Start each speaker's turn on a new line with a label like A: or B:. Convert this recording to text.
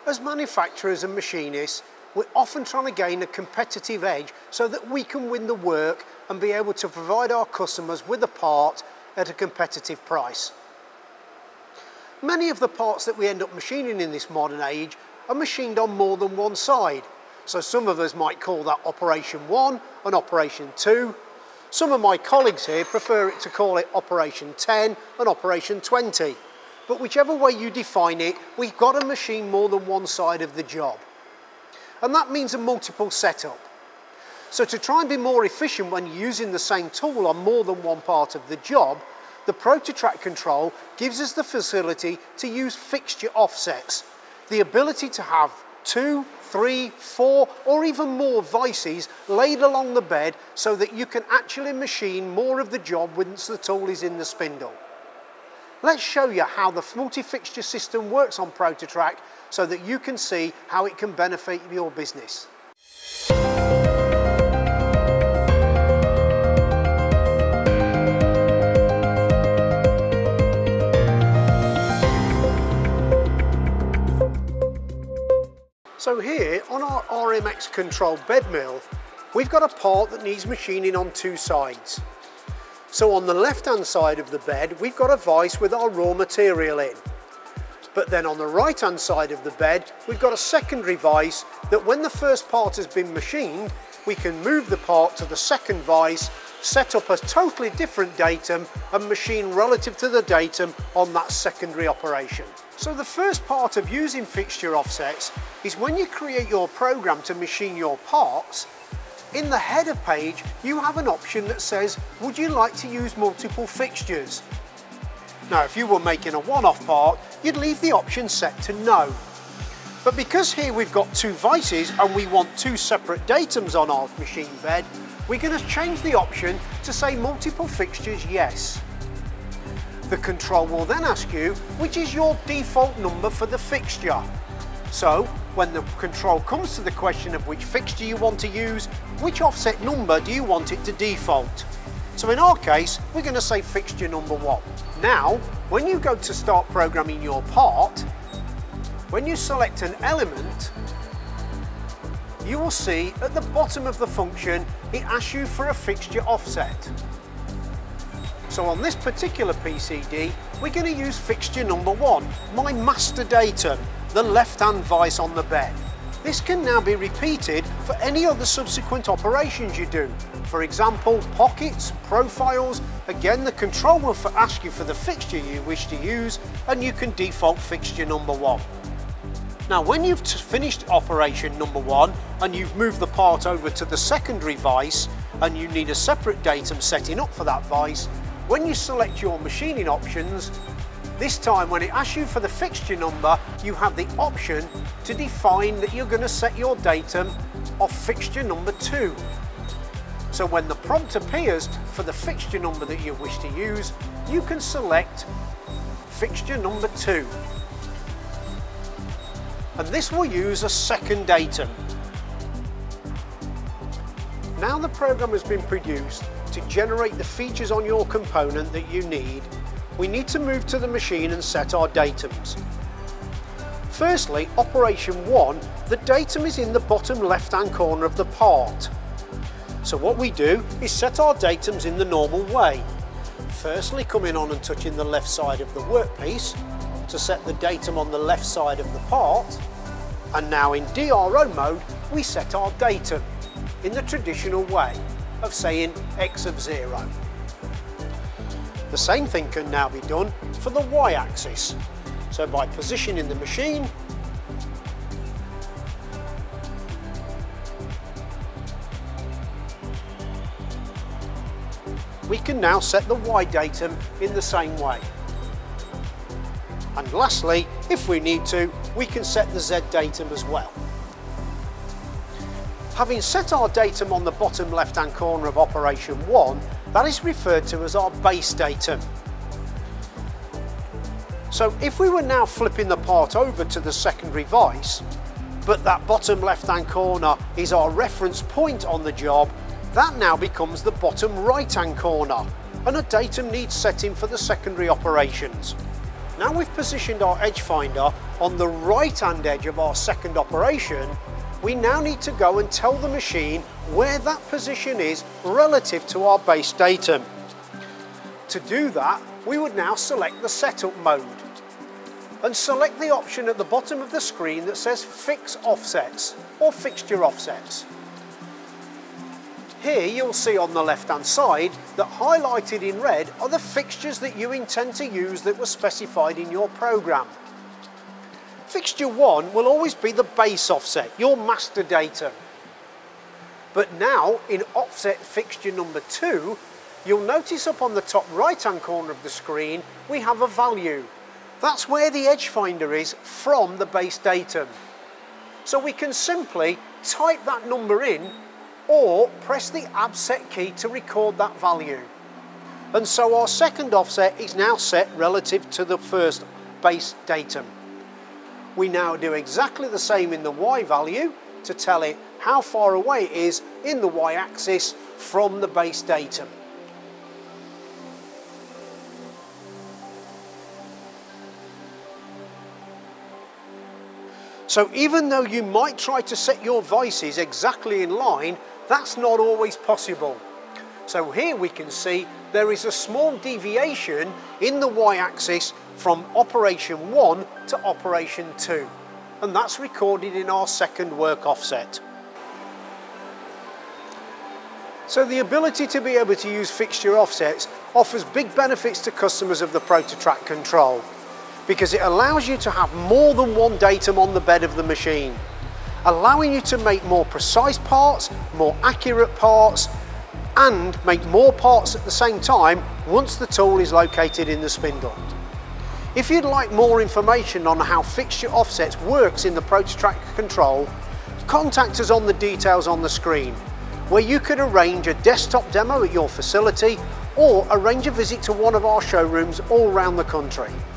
A: As manufacturers and machinists, we're often trying to gain a competitive edge so that we can win the work and be able to provide our customers with a part at a competitive price. Many of the parts that we end up machining in this modern age are machined on more than one side. So some of us might call that Operation 1 and Operation 2. Some of my colleagues here prefer it to call it Operation 10 and Operation 20. But whichever way you define it, we've got to machine more than one side of the job. And that means a multiple setup. So to try and be more efficient when using the same tool on more than one part of the job, the ProtoTRAK control gives us the facility to use fixture offsets, the ability to have 2, 3, 4 or even more vices laid along the bed so that you can actually machine more of the job once the tool is in the spindle. Let's show you how the multi-fixture system works on ProtoTRAK so that you can see how it can benefit your business. So here on our RMX controlled bed mill, we've got a part that needs machining on two sides. So on the left hand side of the bed, we've got a vise with our raw material in. But then on the right hand side of the bed, we've got a secondary vise that when the first part has been machined, we can move the part to the second vise, set up a totally different datum and machine relative to the datum on that secondary operation. So the first part of using fixture offsets is when you create your program to machine your parts, in the header page you have an option that says, would you like to use multiple fixtures? Now if you were making a one-off part, you'd leave the option set to no. But because here we've got two vices and we want two separate datums on our machine bed, we're going to change the option to say multiple fixtures yes. The control will then ask you which is your default number for the fixture. So when the control comes to the question of which fixture you want to use, which offset number do you want it to default? So in our case, we're going to say fixture number 1. Now, when you go to start programming your part, when you select an element, you will see at the bottom of the function, it asks you for a fixture offset. So on this particular PCD, we're going to use fixture number 1, my master datum, the left-hand vise on the bed. This can now be repeated for any other subsequent operations you do. For example, pockets, profiles, again the control will ask you for the fixture you wish to use and you can default fixture number 1. Now when you've finished operation number 1 and you've moved the part over to the secondary vise and you need a separate datum setting up for that vise, when you select your machining options, this time when it asks you for the fixture number, you have the option to define that you're going to set your datum of fixture number 2. So when the prompt appears for the fixture number that you wish to use, you can select fixture number 2. And this will use a second datum. Now the program has been produced to generate the features on your component that you need, we need to move to the machine and set our datums. Firstly, operation 1, the datum is in the bottom left-hand corner of the part. So what we do is set our datums in the normal way. Firstly, coming on and touching the left side of the workpiece to set the datum on the left side of the part, and now in DRO mode we set our datum in the traditional way of saying X of 0. The same thing can now be done for the Y-axis. So by positioning the machine, we can now set the Y datum in the same way. And lastly, if we need to, we can set the Z datum as well. Having set our datum on the bottom left-hand corner of operation 1, that is referred to as our base datum. So if we were now flipping the part over to the secondary vise, but that bottom left-hand corner is our reference point on the job, that now becomes the bottom right-hand corner, and a datum needs setting for the secondary operations. Now we've positioned our edge finder on the right hand edge of our second operation, we now need to go and tell the machine where that position is relative to our base datum. To do that, we would now select the setup mode and select the option at the bottom of the screen that says Fix Offsets or Fixture Offsets. Here you'll see on the left hand side that highlighted in red are the fixtures that you intend to use that were specified in your program. Fixture 1 will always be the base offset, your master datum. But now in offset fixture number 2, you'll notice up on the top right hand corner of the screen we have a value. That's where the edge finder is from the base datum. So we can simply type that number in or press the abset key to record that value. And so our second offset is now set relative to the first base datum. We now do exactly the same in the Y value to tell it how far away it is in the Y axis from the base datum. So even though you might try to set your vices exactly in line, that's not always possible. So here we can see there is a small deviation in the Y-axis from operation 1 to operation 2, and that's recorded in our second work offset. So the ability to be able to use fixture offsets offers big benefits to customers of the ProtoTRAK control, because it allows you to have more than one datum on the bed of the machine, allowing you to make more precise parts, more accurate parts, and make more parts at the same time once the tool is located in the spindle. If you'd like more information on how fixture offsets works in the ProtoTRAK control, contact us on the details on the screen, where you can arrange a desktop demo at your facility or arrange a visit to one of our showrooms all around the country.